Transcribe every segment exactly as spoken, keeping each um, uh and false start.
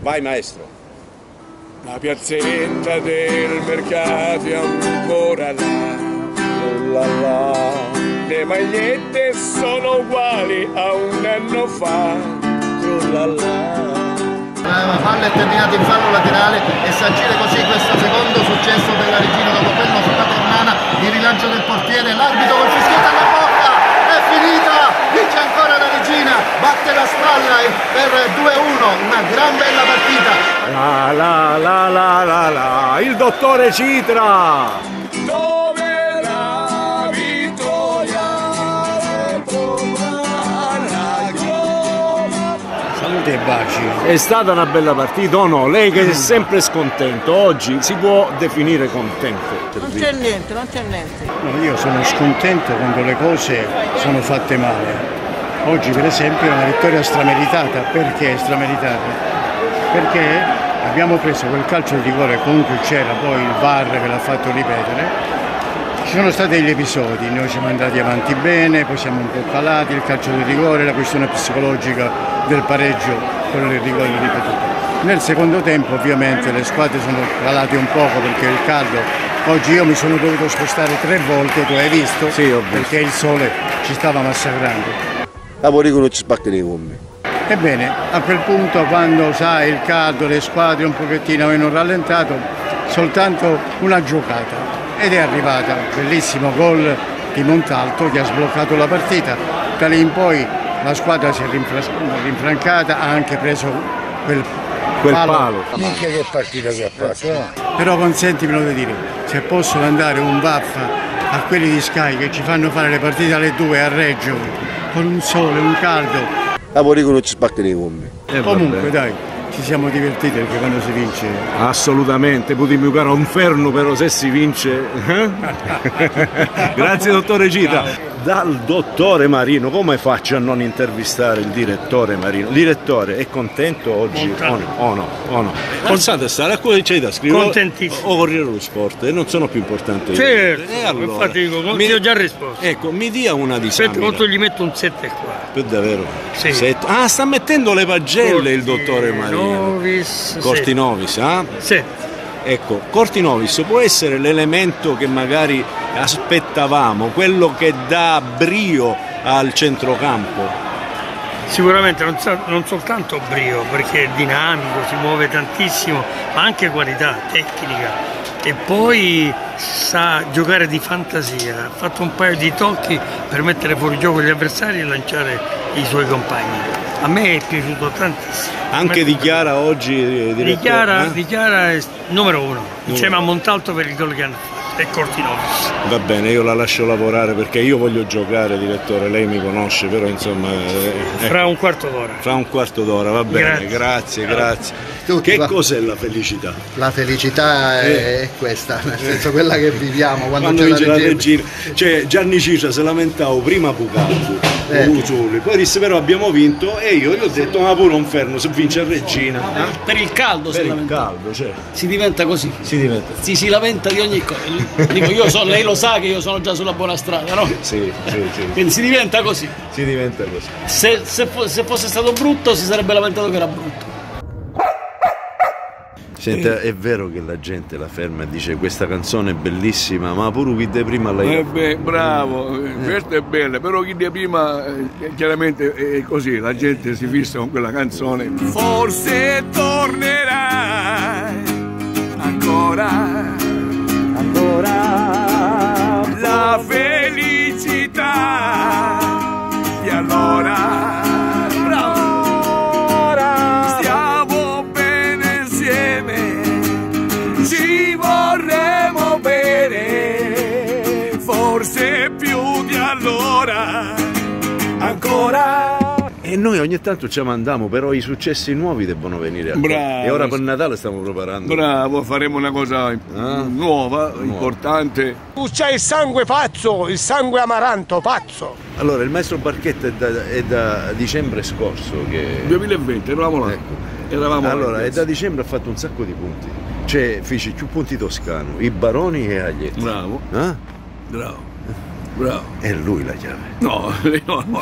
Vai maestro. La piazzetta del mercato è ancora là. La la. Le magliette sono uguali a un anno fa. La la. La palla è terminata in fallo laterale e sancire così questo secondo successo per la Regina dopo quello sulla Ternana. Il rilancio del portiere, l'arbitro col fischietto alla bocca, è finita, vince ancora la Regina, batte la spalla per due a uno, una gran bella partita. La la la la la la, il dottore Citra! Dove la vittoria Salute e baci. È stata una bella partita o no? Lei che è sempre scontento, oggi si può definire contento? Non c'è niente, non c'è niente. No, io sono scontento quando le cose sono fatte male. Oggi per esempio è una vittoria strameritata. Perché strameritata? Perché abbiamo preso quel calcio di rigore, comunque c'era poi il V A R che l'ha fatto ripetere. Ci sono stati degli episodi, noi siamo andati avanti bene, poi siamo un po' calati, il calcio di rigore, la questione psicologica del pareggio, quello del rigore ripetuto. Nel secondo tempo ovviamente le squadre sono calate un poco perché il caldo, oggi io mi sono dovuto spostare tre volte, tu hai visto? Sì, ho visto. Perché il sole ci stava massacrando. La Porico non ci spaccano i gommi. Ebbene, a quel punto quando sai il caldo, le squadre un pochettino avevano rallentato, soltanto una giocata ed è arrivata, bellissimo gol di Montalto che ha sbloccato la partita. Da lì in poi la squadra si è rinfrancata, ha anche preso quel, Quel palo. palo. Minchia che partita che ha fatto, no? Però consentimelo di dire, se posso mandare un baffa a quelli di Sky che ci fanno fare le partite alle due a Reggio, con un sole, un caldo. La Porico non ci spaccano i gommi. Eh, Comunque vabbè. dai, ci siamo divertiti perché quando si vince... Assolutamente, potremmo giocare a un ferno però se si vince. eh? Grazie dottore Cita. Dal dottore Marino, come faccio a non intervistare il direttore Marino? Direttore, è contento oggi o no? O no? O no? Pensate a stare a cosa c'è da scrivere? Contentissimo. O Corriere dello Sport, e non sono più importanti. Certo, E allora, infatti dico, mi- ti ho già risposto. Ecco, mi dia una Aspetta, disamina. quanto gli metto un sette qua. Per davvero? Sì. Sette. Ah, sta mettendo le pagelle il dottore Marino. Cortinovis. Cortinovis, ah? Sì. Ecco, Cortinovis può essere l'elemento che magari aspettavamo, quello che dà brio al centrocampo. Sicuramente non, sa- non soltanto brio, perché è dinamico, si muove tantissimo, ma anche qualità tecnica. E poi sa giocare di fantasia, ha fatto un paio di tocchi per mettere fuori gioco gli avversari e lanciare i suoi compagni. A me è piaciuto tantissimo. Anche dichiara oggi eh, direttore, Dichiara, eh? dichiara è numero uno, insieme a Montalto per il gol che hanno fatto, e Cortinovis. Va bene, io la lascio lavorare perché io voglio giocare, direttore, lei mi conosce, però insomma... eh, ecco, Fra un quarto d'ora. fra un quarto d'ora, va bene, Grazie. grazie, grazie. Tutti, Che va. cos'è la felicità? La felicità è, è questa, nel senso quella che viviamo quando, Quando c'è vince la Regina. regina, cioè Gianni Ciccia si lamentava prima Pucaldo, Eh. Uzzoli, poi disse però abbiamo vinto e io gli ho detto ma pure un fermo se vince a Regina. Per il caldo Per si il lamenta. caldo, cioè, Si diventa così. si diventa. Si, si lamenta di ogni cosa. Dico, io so, lei lo sa che io sono già sulla buona strada, no? Sì, sì, sì, Quindi si diventa così. si diventa così. Se, se fo- se fosse stato brutto si sarebbe lamentato che era brutto. Senta, è vero che la gente la ferma e dice questa canzone è bellissima, ma pure chi de prima lei... Eh beh, bravo, questa è bella, però chi di prima eh, chiaramente è così, la gente si fissa con quella canzone. Forse tornerai ancora, ancora la felicità di allora. Bravo. Stiamo bene insieme, ci vorremmo bene, forse più di allora, ancora. E noi ogni tanto ci mandiamo, però i successi nuovi debbono venire a Bravo. E ora per Natale stiamo preparando. Bravo, faremo una cosa Ah. nuova, importante. Tu c'hai il sangue pazzo, il sangue amaranto pazzo. Allora, il maestro Barchetta è da, è da dicembre scorso che... duemilaventi, eravamo là. Ecco. Eravamo Allora, là, è da dicembre ha fatto un sacco di punti. Cioè, fece più punti toscano, i Baroni e Aglietti. Bravo, Eh? bravo. Bravo. È lui la chiave. No, no, no.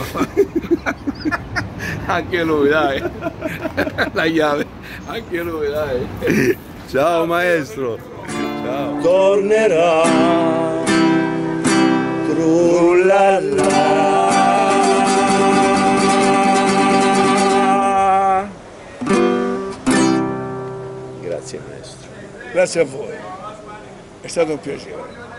Anche lui, dai. La chiave, anche lui, dai. Ciao maestro. Ciao. Tornerà, trullalla. Grazie maestro. Grazie a voi, è stato un piacere.